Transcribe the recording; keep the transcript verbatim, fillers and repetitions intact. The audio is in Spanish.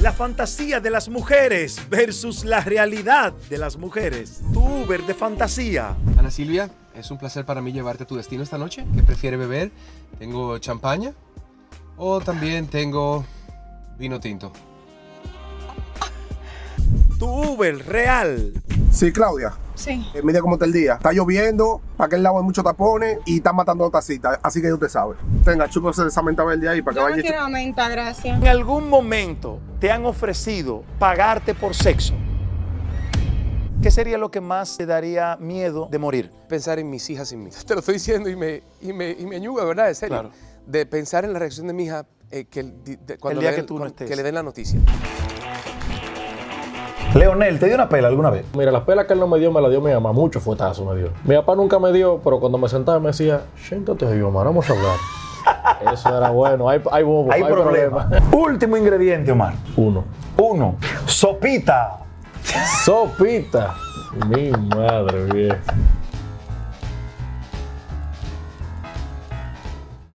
La fantasía de las mujeres versus la realidad de las mujeres. Tu Uber de fantasía. Ana Silvia, es un placer para mí llevarte a tu destino esta noche. ¿Qué prefiere beber? ¿Tengo champaña? O también tengo vino tinto. Tu Uber real. Sí, Claudia. Sí. Eh, mira cómo está el día. Está lloviendo, para aquel lado hay muchos tapones y están matando tacitas. Así que ya usted sabe. Tenga, chúpese esa menta verde ahí para que Yo vaya. no quiero menta, gracias. ¿En algún momento te han ofrecido pagarte por sexo? ¿Qué sería lo que más te daría miedo de morir? Pensar en mis hijas sin mí. Te lo estoy diciendo y me, y me, y me añuga, ¿verdad? En serio. Claro. De pensar en la reacción de mi hija eh, que, el, de, cuando El día le den, que tú no cuando- estés. que le den la noticia. Leonel, ¿te dio una pela alguna vez? Mira, la pela que él no me dio, me la dio mi mamá. Mucho fuetazo me dio. Mi papá nunca me dio, pero cuando me sentaba me decía, siéntate ahí, Omar, vamos a hablar. Eso era bueno. Hay, hay bobo, Hay, hay problema. problema. Último ingrediente, Omar. Uno. Uno. Sopita. Sopita. Mi madre, vieja.